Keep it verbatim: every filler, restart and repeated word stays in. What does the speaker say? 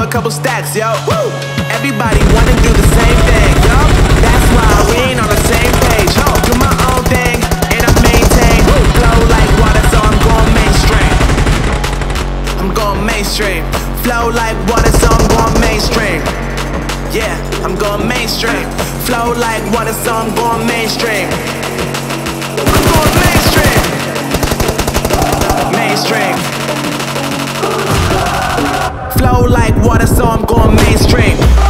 a couple stacks, yo. Woo! Everybody wanna do the same thing, yo. That's why we ain't on the same page. Ho, do my own thing and I maintain. Woo! Flow like water, so I'm going mainstream. I'm going mainstream. Flow like water, so I'm going mainstream. Yeah, I'm going mainstream. Flow like water, so I'm going mainstream. I'm going mainstream. Mainstream. Flow like water, so I'm going mainstream.